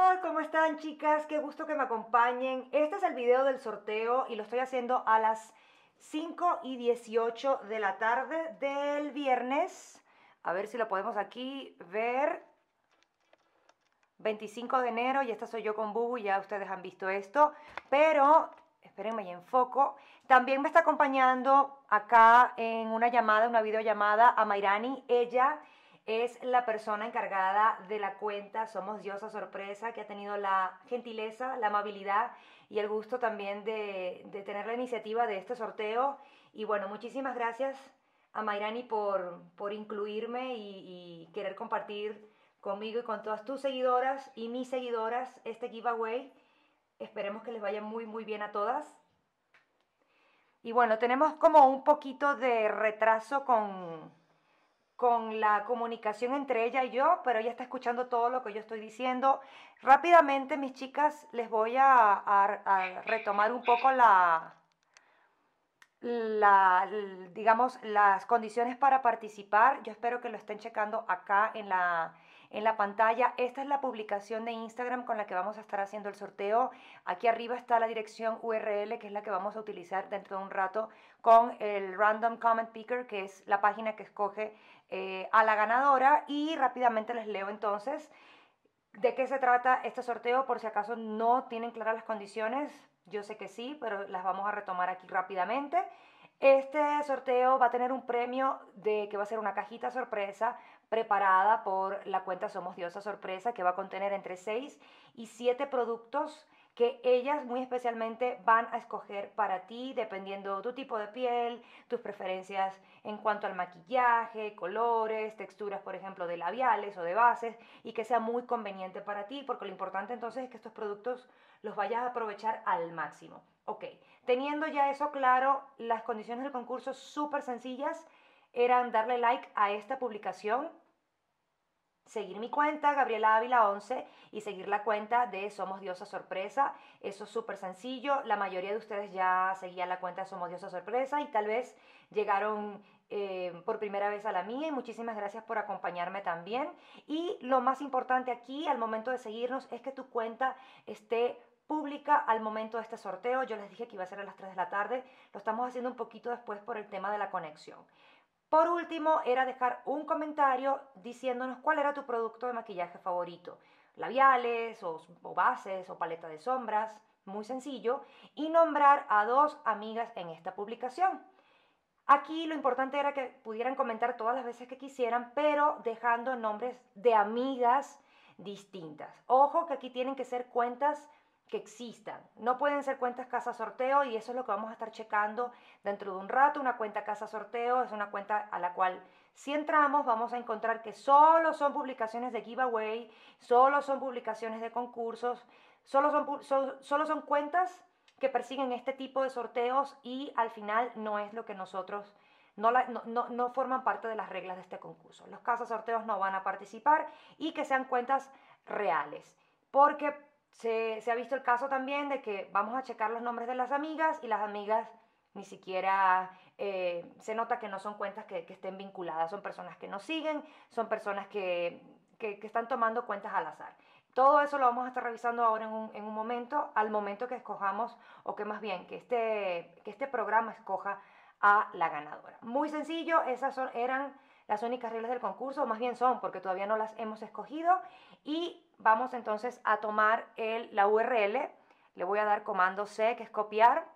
Hola, ¿cómo están chicas? Qué gusto que me acompañen. Este es el video del sorteo y lo estoy haciendo a las 5:18 de la tarde del viernes. A ver si lo podemos aquí ver. 25 de enero y esta soy yo con Bubu, ya ustedes han visto esto. Pero, espérenme y enfoco. También me está acompañando acá en una llamada, una videollamada a Mayrani. Ella es la persona encargada de la cuenta Somos Diosa Sorpresa, que ha tenido la gentileza, la amabilidad y el gusto también de tener la iniciativa de este sorteo. Y bueno, muchísimas gracias a Mayrani por incluirme y querer compartir conmigo y con todas tus seguidoras y mis seguidoras este giveaway. Esperemos que les vaya muy bien a todas. Y bueno, tenemos como un poquito de retraso con la comunicación entre ella y yo, pero ella está escuchando todo lo que yo estoy diciendo. Rápidamente, mis chicas, les voy a retomar un poco digamos, las condiciones para participar. Yo espero que lo estén checando acá en la pantalla. Esta es la publicación de Instagram con la que vamos a estar haciendo el sorteo. Aquí arriba está la dirección URL, que es la que vamos a utilizar dentro de un rato con el Random Comment Picker, que es la página que escoge a la ganadora. Y rápidamente les leo entonces de qué se trata este sorteo, por si acaso no tienen claras las condiciones. Yo sé que sí, pero las vamos a retomar aquí rápidamente. Este sorteo va a tener un premio de que va a ser una cajita sorpresa preparada por la cuenta Somos Diosa Sorpresa, que va a contener entre 6 y 7 productos que ellas muy especialmente van a escoger para ti, dependiendo tu tipo de piel, tus preferencias en cuanto al maquillaje, colores, texturas, por ejemplo, de labiales o de bases, y que sea muy conveniente para ti, porque lo importante entonces es que estos productos los vayas a aprovechar al máximo. Ok, teniendo ya eso claro, las condiciones del concurso súper sencillas eran darle like a esta publicación, seguir mi cuenta, Gabriela Ávila 11, y seguir la cuenta de Somos Diosa Sorpresa. Eso es súper sencillo. La mayoría de ustedes ya seguían la cuenta de Somos Diosa Sorpresa y tal vez llegaron por primera vez a la mía, y muchísimas gracias por acompañarme también. Y lo más importante aquí al momento de seguirnos es que tu cuenta esté pública al momento de este sorteo. Yo les dije que iba a ser a las 3 de la tarde. Lo estamos haciendo un poquito después por el tema de la conexión. Por último, era dejar un comentario diciéndonos cuál era tu producto de maquillaje favorito. Labiales o bases o paleta de sombras, muy sencillo. Y nombrar a 2 amigas en esta publicación. Aquí lo importante era que pudieran comentar todas las veces que quisieran, pero dejando nombres de amigas distintas. Ojo que aquí tienen que ser cuentas que existan. No pueden ser cuentas casa sorteo, y eso es lo que vamos a estar checando dentro de un rato. Una cuenta casa sorteo es una cuenta a la cual si entramos vamos a encontrar que solo son publicaciones de giveaway, solo son publicaciones de concursos, solo son cuentas que persiguen este tipo de sorteos, y al final no es lo que nosotros, no forman parte de las reglas de este concurso. Los casas sorteos no van a participar, y que sean cuentas reales, porque se ha visto el caso también de que vamos a checar los nombres de las amigas y las amigas ni siquiera se nota que no son cuentas que estén vinculadas, son personas que nos siguen, son personas que están tomando cuentas al azar. Todo eso lo vamos a estar revisando ahora en un momento, al momento que escojamos, o que más bien que este programa escoja a la ganadora. Muy sencillo, eran las únicas reglas del concurso, o más bien son, porque todavía no las hemos escogido. Y vamos entonces a tomar la URL, le voy a dar comando C, que es copiar,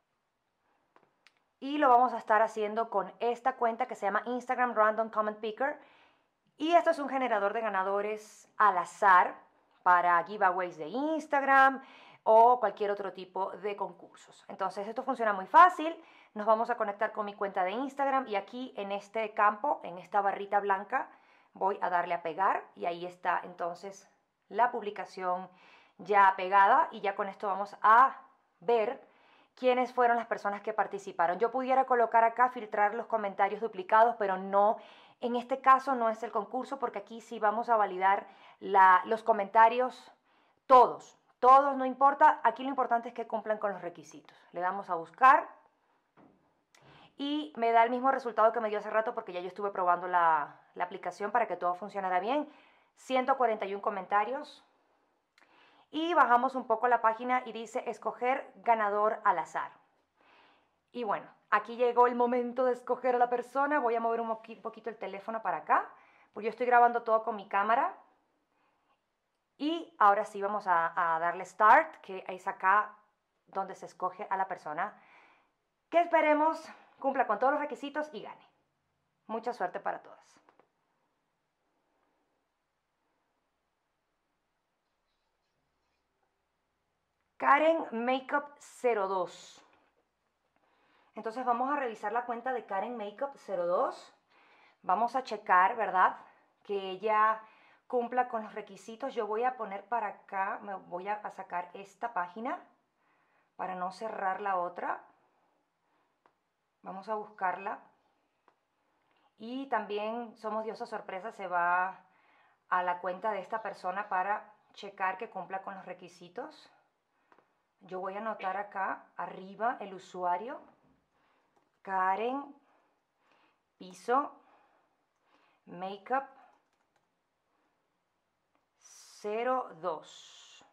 y lo vamos a estar haciendo con esta cuenta que se llama Instagram Random Comment Picker. Y esto es un generador de ganadores al azar para giveaways de Instagram o cualquier otro tipo de concursos. Entonces esto funciona muy fácil. Nos vamos a conectar con mi cuenta de Instagram, y aquí en este campo, en esta barrita blanca, voy a darle a pegar, y ahí está entonces la publicación ya pegada, y ya con esto vamos a ver quiénes fueron las personas que participaron. Yo pudiera colocar acá, filtrar los comentarios duplicados, pero no, en este caso no es el concurso, porque aquí sí vamos a validar los comentarios todos. Todos, no importa, aquí lo importante es que cumplan con los requisitos. Le damos a buscar y me da el mismo resultado que me dio hace rato, porque ya yo estuve probando la aplicación para que todo funcionara bien. 141 comentarios. y bajamos un poco la página y dice escoger ganador al azar. Y bueno, aquí llegó el momento de escoger a la persona. Voy a mover un poquito el teléfono para acá, porque yo estoy grabando todo con mi cámara. Y ahora sí vamos a darle start, que es acá donde se escoge a la persona que esperemos cumpla con todos los requisitos y gane. Mucha suerte para todas. Karen Makeup 02. Entonces vamos a revisar la cuenta de Karen Makeup 02. Vamos a checar, ¿verdad? Que ella cumpla con los requisitos. Yo voy a poner para acá, me voy a sacar esta página para no cerrar la otra. Vamos a buscarla. Y también Somos Diosa Sorpresa se va a la cuenta de esta persona para checar que cumpla con los requisitos. Yo voy a anotar acá arriba el usuario. Karen Piso Makeup 02.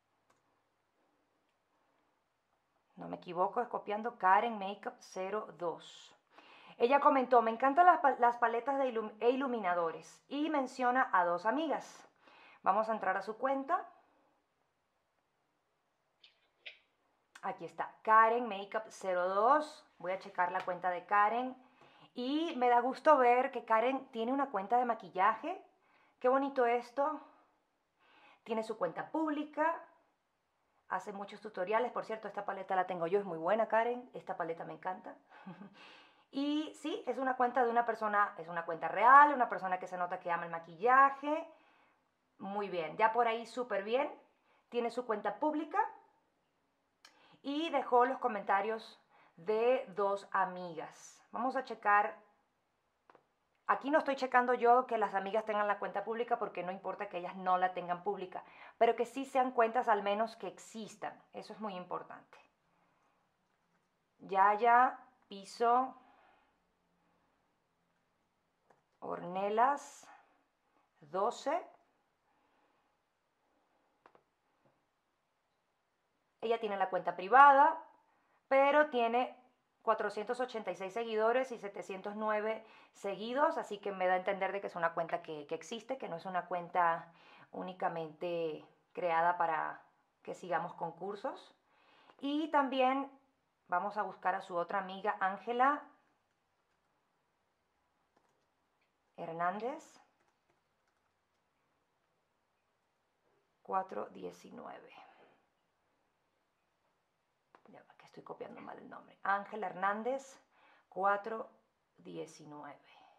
No me equivoco, es copiando Karen Makeup 02. Ella comentó, me encantan las paletas e iluminadores y menciona a dos amigas. Vamos a entrar a su cuenta. Aquí está, Karen Makeup 02. Voy a checar la cuenta de Karen. Y me da gusto ver que Karen tiene una cuenta de maquillaje. Qué bonito esto. Tiene su cuenta pública. Hace muchos tutoriales. Por cierto, esta paleta la tengo yo. Es muy buena, Karen. Esta paleta me encanta. Y sí, es una cuenta de una persona, es una cuenta real, una persona que se nota que ama el maquillaje. Muy bien, ya por ahí súper bien. Tiene su cuenta pública. Y dejó los comentarios de dos amigas. Vamos a checar. Aquí no estoy checando yo que las amigas tengan la cuenta pública porque no importa que ellas no la tengan pública, pero que sí sean cuentas al menos que existan. Eso es muy importante. Yaya, Piso, Ornelas, 12. Ella tiene la cuenta privada, pero tiene 486 seguidores y 709 seguidos, así que me da a entender de que es una cuenta que existe, que no es una cuenta únicamente creada para que sigamos concursos. Y también vamos a buscar a su otra amiga, Ángela Hernández, 419. Ya, que estoy copiando mal el nombre. Ángela Hernández, 419.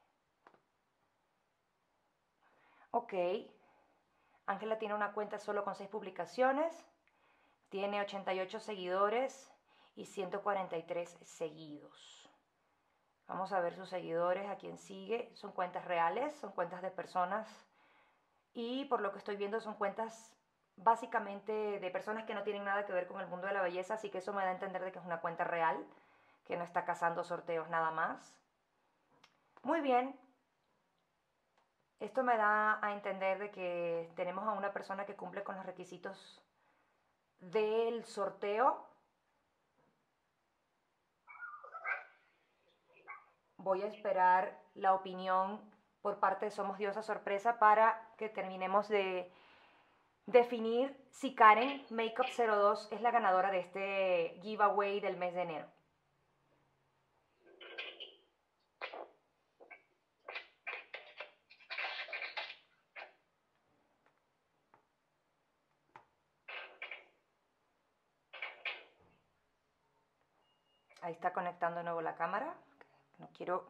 Ok. Ángela tiene una cuenta solo con 6 publicaciones. Tiene 88 seguidores y 143 seguidos. Vamos a ver sus seguidores, a quién sigue. Son cuentas reales, son cuentas de personas. Y por lo que estoy viendo son cuentas básicamente de personas que no tienen nada que ver con el mundo de la belleza. Así que eso me da a entender de que es una cuenta real, que no está cazando sorteos nada más. Muy bien. Esto me da a entender de que tenemos a una persona que cumple con los requisitos del sorteo. Voy a esperar la opinión por parte de Somos Diosa Sorpresa para que terminemos de definir si Karen Makeup 02 es la ganadora de este giveaway del mes de enero. Ahí está conectando de nuevo la cámara. No quiero...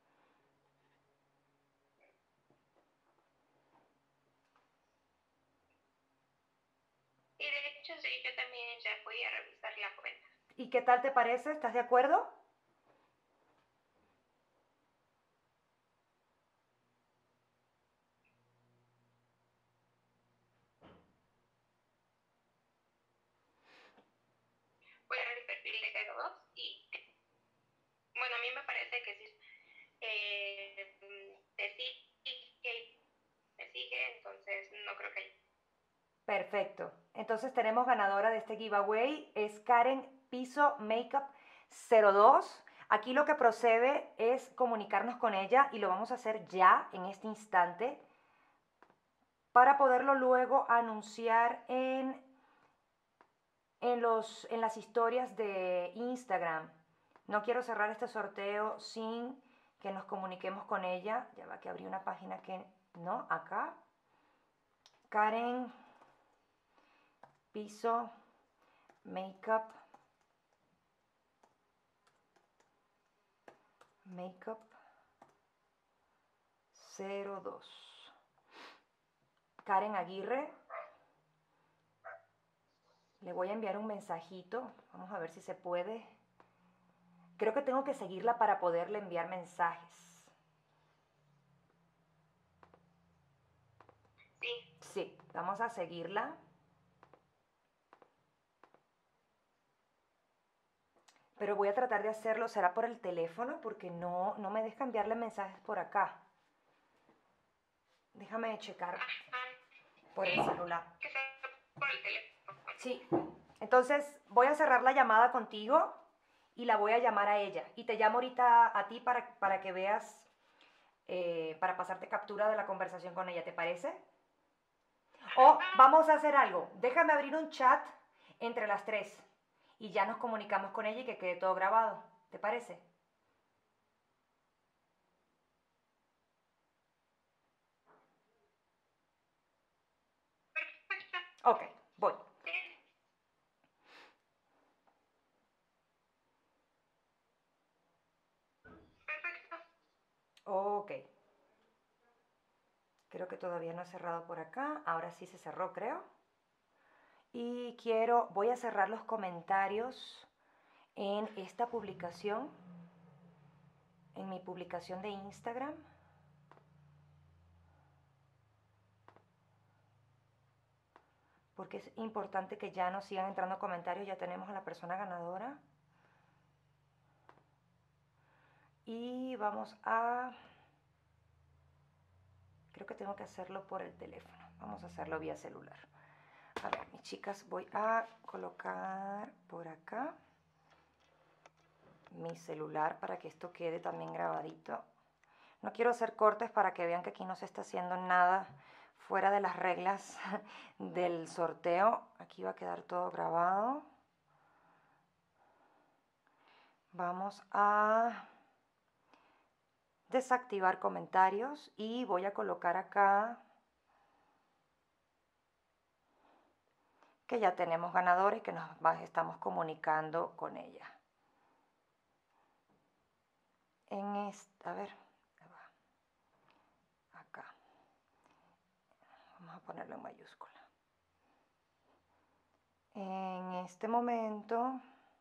Y de hecho, sí, yo también ya fui a revisar la cuenta. ¿Y qué tal te parece? ¿Estás de acuerdo? Voy a ver el perfil de 02 y, bueno, a mí me parece que sí. Te sigue, entonces no creo que haya. Perfecto. Entonces tenemos ganadora de este giveaway, es Karen Piso Makeup 02. Aquí lo que procede es comunicarnos con ella y lo vamos a hacer ya en este instante para poderlo luego anunciar en las historias de Instagram. No quiero cerrar este sorteo sin que nos comuniquemos con ella. Ya va que abrí una página que no, acá. Karen Piso Makeup 02. Karen Aguirre. Le voy a enviar un mensajito. Vamos a ver si se puede. Creo que tengo que seguirla para poderle enviar mensajes. Sí. Sí, vamos a seguirla. Pero voy a tratar de hacerlo, será por el teléfono, porque no me deja enviarle mensajes por acá. Déjame checar por el celular. Que sea por el teléfono. Sí, entonces voy a cerrar la llamada contigo y la voy a llamar a ella. Y te llamo ahorita a ti para que veas, para pasarte captura de la conversación con ella, ¿te parece? O vamos a hacer algo, déjame abrir un chat entre las tres y ya nos comunicamos con ella y que quede todo grabado, ¿te parece? Perfecto. Ok, voy. Sí. Perfecto. Ok. Creo que todavía no he cerrado por acá. Ahora sí se cerró, creo. Y voy a cerrar los comentarios en esta publicación, en mi publicación de Instagram. Porque es importante que ya nos sigan entrando comentarios. Ya tenemos a la persona ganadora. Y vamos a... Creo que tengo que hacerlo por el teléfono. Vamos a hacerlo vía celular. A ver, mis chicas, voy a colocar por acá mi celular para que esto quede también grabadito. No quiero hacer cortes para que vean que aquí no se está haciendo nada fuera de las reglas del sorteo. Aquí va a quedar todo grabado. Vamos a desactivar comentarios y voy a colocar acá que ya tenemos ganadores y que nos estamos comunicando con ella. A ver, acá. Vamos a ponerlo en mayúscula. En este momento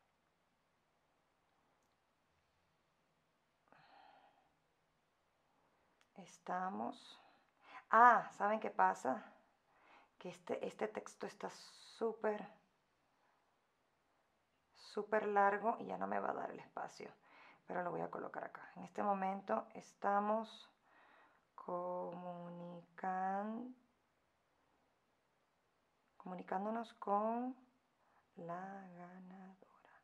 estamos... Ah, ¿saben qué pasa? Que este texto está súper largo y ya no me va a dar el espacio, pero lo voy a colocar acá. En este momento estamos comunicándonos con la ganadora.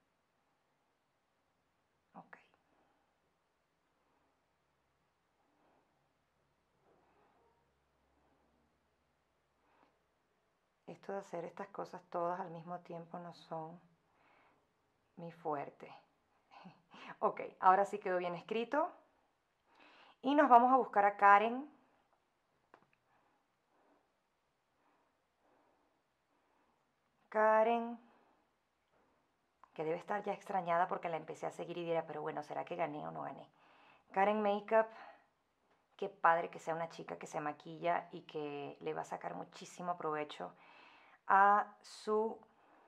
Ok. Esto de hacer estas cosas todas al mismo tiempo no son mi fuerte. Ok, ahora sí quedó bien escrito. Y nos vamos a buscar a Karen. Karen, que debe estar ya extrañada porque la empecé a seguir y dirá, pero bueno, ¿será que gané o no gané? Karen Makeup, qué padre que sea una chica que se maquilla y que le va a sacar muchísimo provecho a su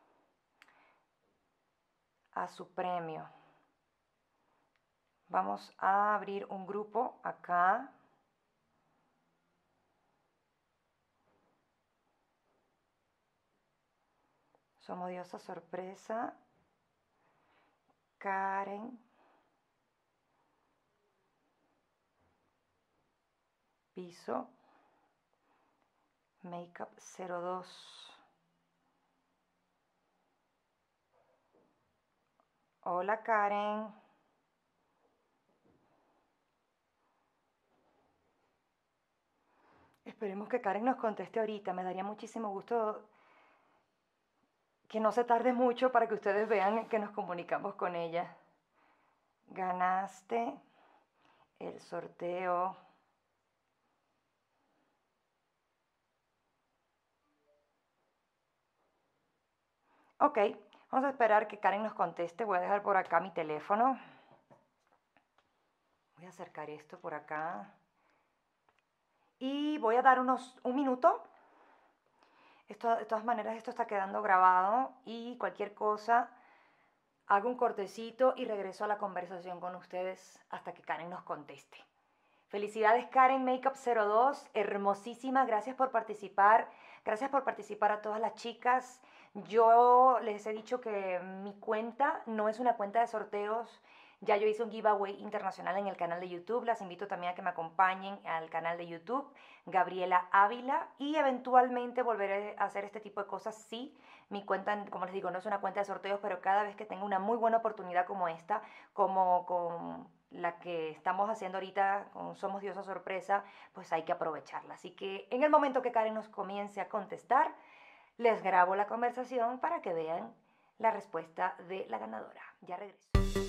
premio. Vamos a abrir un grupo acá. Somos Diosa Sorpresa. Karen. Piso. Makeup 02. Hola, Karen. Esperemos que Karen nos conteste ahorita. Me daría muchísimo gusto que no se tarde mucho para que ustedes vean que nos comunicamos con ella. Ganaste el sorteo. Ok, vamos a esperar que Karen nos conteste. Voy a dejar por acá mi teléfono. Voy a acercar esto por acá. Y voy a dar un minuto. Esto, de todas maneras, esto está quedando grabado y cualquier cosa, hago un cortecito y regreso a la conversación con ustedes hasta que Karen nos conteste. Felicidades Karen Makeup 02, hermosísima, gracias por participar, gracias por participar a todas las chicas. Yo les he dicho que mi cuenta no es una cuenta de sorteos, ya yo hice un giveaway internacional en el canal de YouTube, las invito también a que me acompañen al canal de YouTube, Gabriela Ávila, y eventualmente volveré a hacer este tipo de cosas, sí. Mi cuenta, como les digo, no es una cuenta de sorteos, pero cada vez que tengo una muy buena oportunidad como esta, como con la que estamos haciendo ahorita con Somos Diosa Sorpresa, pues hay que aprovecharla. Así que en el momento que Karen nos comience a contestar, les grabo la conversación para que vean la respuesta de la ganadora. Ya regreso.